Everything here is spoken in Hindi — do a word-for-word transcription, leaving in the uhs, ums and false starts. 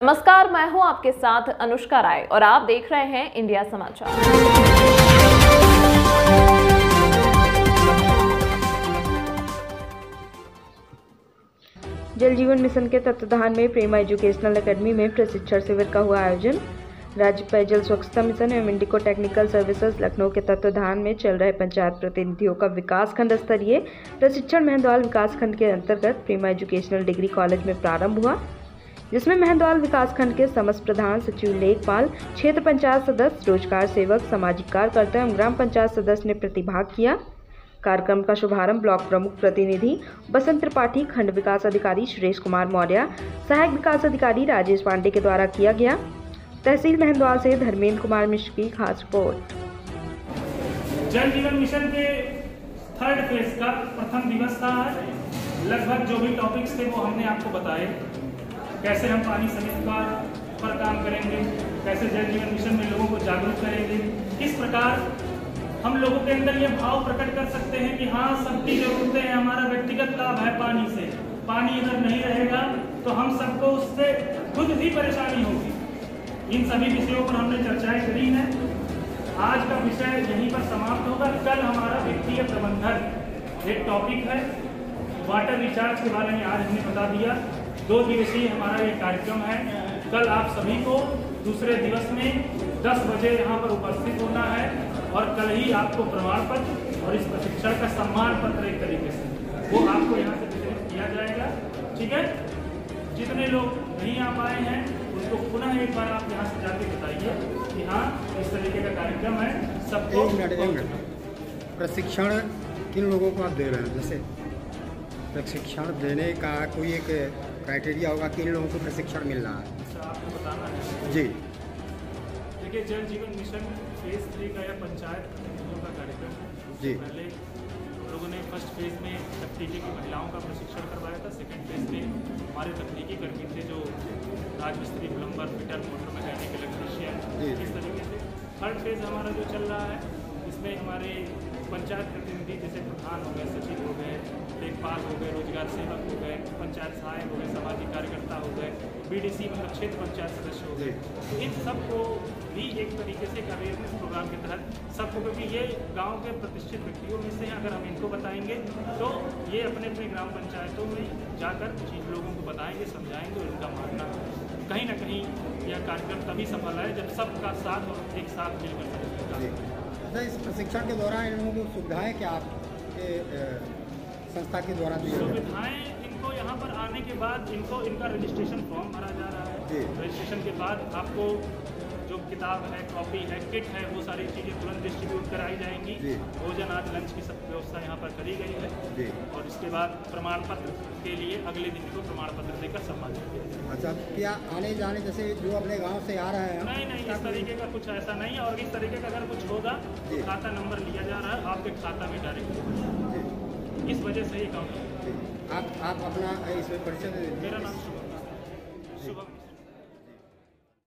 नमस्कार, मैं हूं आपके साथ अनुष्का राय और आप देख रहे हैं इंडिया समाचार। जल जीवन मिशन के तत्वाधान में प्रेमा एजुकेशनल एकेडमी में प्रशिक्षण शिविर का हुआ आयोजन। राज्य पेयजल स्वच्छता मिशन एवं इंडिको टेक्निकल सर्विसेज लखनऊ के तत्वाधान में चल रहे पंचायत प्रतिनिधियों का विकासखंड स्तरीय प्रशिक्षण मेहंदवाल विकासखंड के अंतर्गत प्रेमा एजुकेशनल डिग्री कॉलेज में प्रारंभ हुआ, जिसमें मेहंदवाल विकासखंड के समस्त प्रधान सचिव, लेखपाल, क्षेत्र पंचायत सदस्य, रोजगार सेवक, सामाजिक कार्यकर्ता एवं ग्राम पंचायत सदस्य ने प्रतिभाग किया। कार्यक्रम का शुभारंभ ब्लॉक प्रमुख प्रतिनिधि बसंत त्रिपाठी, खंड विकास अधिकारी सुरेश कुमार मौर्य, सहायक विकास अधिकारी राजेश पांडे के द्वारा किया गया। तहसील मेहंदवाल से धर्मेंद्र कुमार मिश्र की खास रिपोर्ट। जल जीवन मिशन के थर्ड फेज का प्रथम दिवस था। लगभग जो भी टॉपिक्स थे वो हमने आपको बताए, कैसे हम पानी संरक्षण पर काम करेंगे, कैसे जल जीवन मिशन में लोगों को जागरूक करेंगे, किस प्रकार हम लोगों के अंदर ये भाव प्रकट कर सकते हैं कि हाँ, सबकी जरूरतें हैं, हमारा व्यक्तिगत लाभ है पानी से। पानी अगर नहीं रहेगा तो हम सबको उससे खुद ही परेशानी होगी। इन सभी विषयों पर हमने चर्चाएं करी हैं। आज का विषय यहीं पर समाप्त होगा। कल हमारा वित्तीय प्रबंधन एक टॉपिक है। वाटर रिचार्ज के बारे में आज हमने बता दिया। दो दिवसीय हमारा ये कार्यक्रम है। कल आप सभी को दूसरे दिवस में दस बजे यहाँ पर उपस्थित होना है और कल ही आपको प्रमाण पत्र और इस प्रशिक्षण का सम्मान पत्र एक तरीके से वो आपको यहाँ से वितरित किया जाएगा। ठीक है, जितने लोग नहीं आ पाए हैं उनको पुनः एक बार आप यहाँ से जाके बताइए कि हाँ, इस तरीके का कार्यक्रम है। सबको प्रशिक्षण किन लोगों को आप दे रहे हैं? जैसे प्रशिक्षण देने का कोई एक क्राइटेरिया होगा, किन लोगों को प्रशिक्षण मिल रहा है? आपको बताना है जी। देखिए, जल जीवन मिशन फेज थ्री का या पंचायत प्रतिनिधियों का कार्यक्रम है जी। पहले लोगों ने फर्स्ट फेज में तकनीकी की महिलाओं का प्रशिक्षण करवाया था। सेकंड फेज में हमारे तकनीकी कर्मी थे जो राजमिस्त्री, plumber, fitter, motor mechanic, electrician, इस तरीके से। थर्ड फेज हमारा जो चल रहा है इसमें हमारे पंचायत प्रतिनिधि जैसे प्रधान हो गए, सचिव हो गए, लेखपाल हो गए, रोजगार सेवक हो गए, पंचायत सहायक हो गए, सामाजिक कार्यकर्ता हो गए, बीडीसी मतलब क्षेत्र पंचायत सदस्य हो गए। तो इन सबको भी एक तरीके से अवेयरनेस प्रोग्राम के तहत सबको, क्योंकि ये गांव के प्रतिष्ठित व्यक्तियों में से हैं, अगर हम इनको बताएंगे तो ये अपने अपने ग्राम पंचायतों में जाकर चीज लोगों को बताएंगे, समझाएंगे और इनका मानना कहीं ना कहीं यह कार्यक्रम तभी सफल है जब सबका साथ और एक साथ मिलकर सकते। इस प्रशिक्षण के दौरान इन लोगों को सुविधाएं क्या आपके संस्था के द्वारा दी जाती हैं? सुविधाएं इनको यहाँ पर आने के बाद इनको इनका रजिस्ट्रेशन फॉर्म भरा जा रहा है। रजिस्ट्रेशन के बाद आपको जो किताब है, कॉपी है, किट है, वो सारी चीज़ें तुरंत डिस्ट्रीब्यूट कराई जाएंगी। भोजन आज लंच की सब व्यवस्था यहाँ पर करी गई है और इसके बाद प्रमाण पत्र के लिए अगले दिन को प्रमाण पत्र देकर सम्मानित किया जाएगा। अच्छा, क्या आने जाने जैसे जो अपने गांव से आ रहे हैं? नहीं नहीं, इस तरीके का कुछ ऐसा नहीं है और इस तरीके का अगर कुछ होगा तो खाता नंबर लिया जा रहा है आपके खाता में डायरेक्ट। इस वजह से ये काम आप आप अपना इसमें परिचय? मेरा नाम शुभम शुभम